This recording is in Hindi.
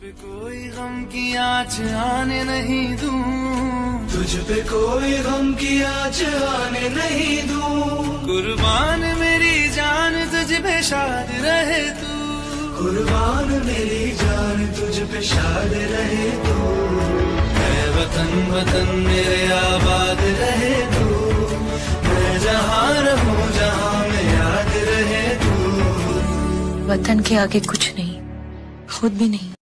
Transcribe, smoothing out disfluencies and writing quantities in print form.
पे कोई गम की आँच आने नहीं दूं, तुझ पे कोई गम की आँच आने नहीं दूं। कुर्बान मेरी जान तुझ पे शाद रहे तू, कुर्बान मेरी जान तुझ पे शाद रहे तू। है वतन वतन मेरे आबाद रहे तू, मैं जहाँ रहूं जहाँ में याद रहे तू। वतन के आगे कुछ नहीं, खुद भी नहीं।